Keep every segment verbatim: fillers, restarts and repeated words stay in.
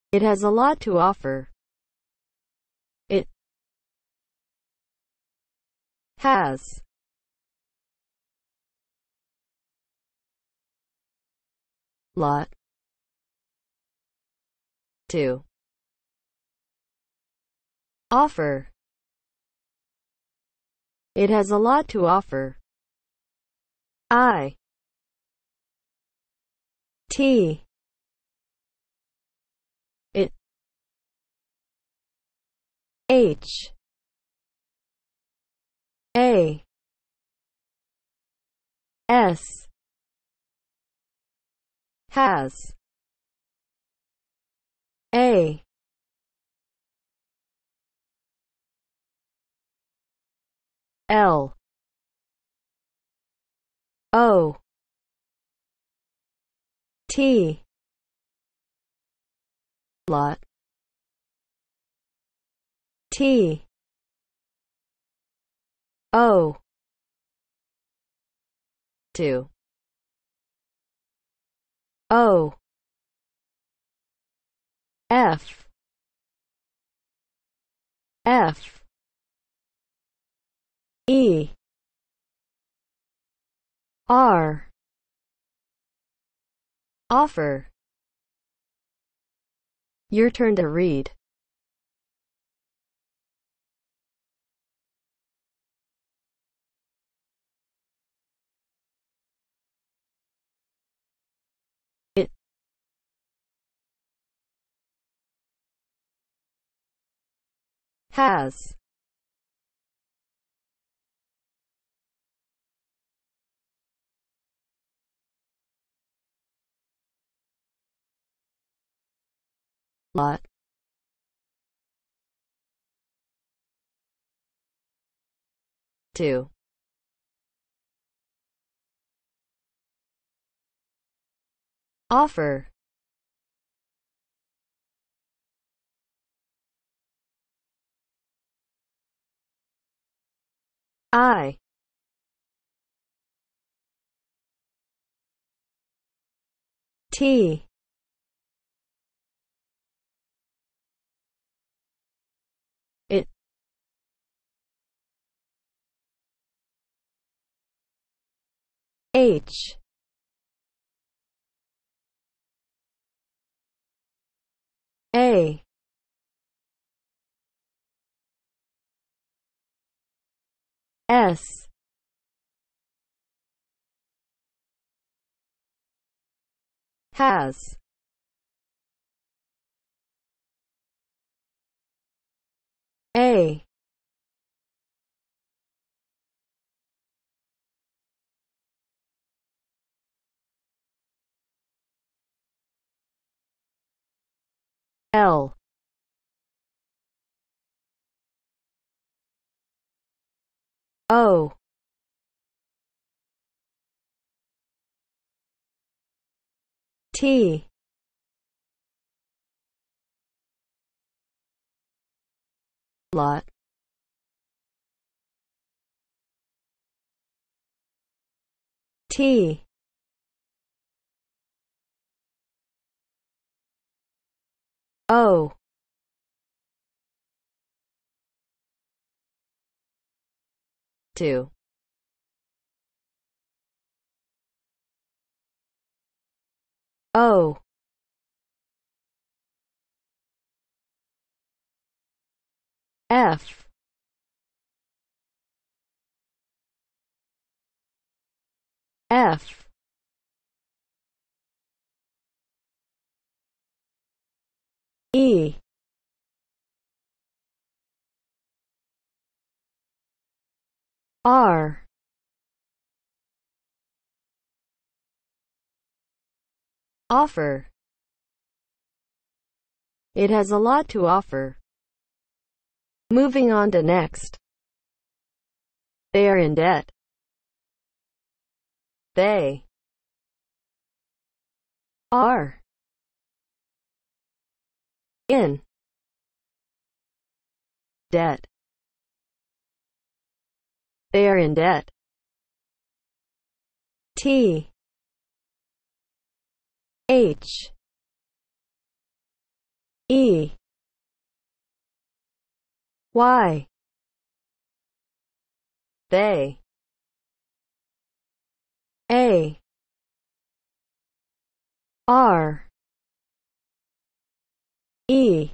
It has a lot to offer. It has lot to offer. It has a lot to offer. I T It H A S has A L O T lot T O two O F F E R offer. Your turn to read. It has lot to offer. I T It H A S has A L O T lot T O two O F F E R offer. It has a lot to offer. Moving on to next. They are in debt. They are in debt. They are in debt. T H E Y they A R E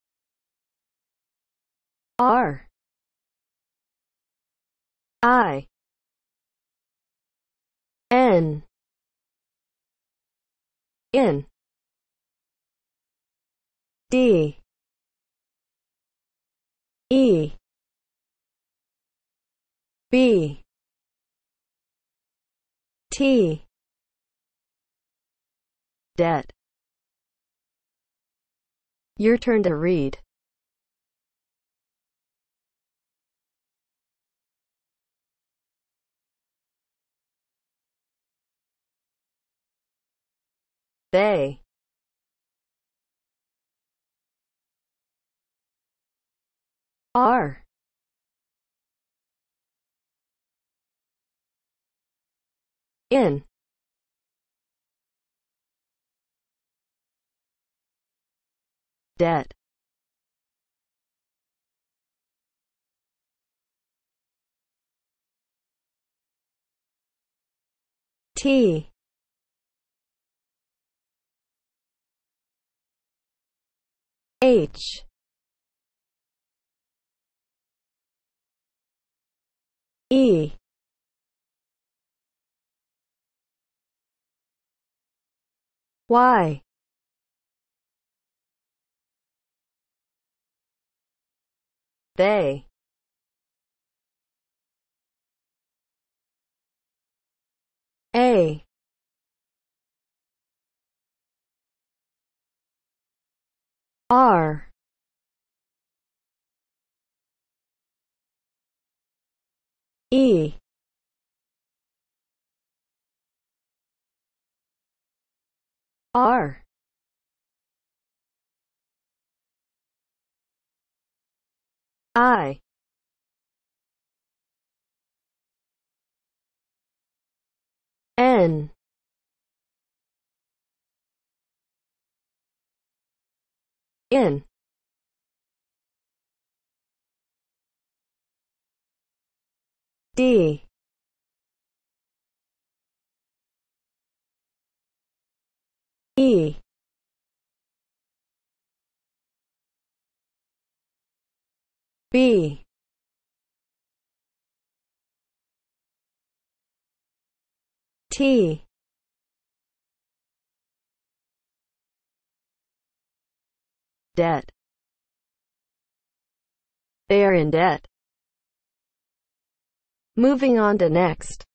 R I N N D E B T debt. Your turn to read. They are in debt. T H E Y they A R E R I N N D E B T debt. They are in debt. Moving on to next.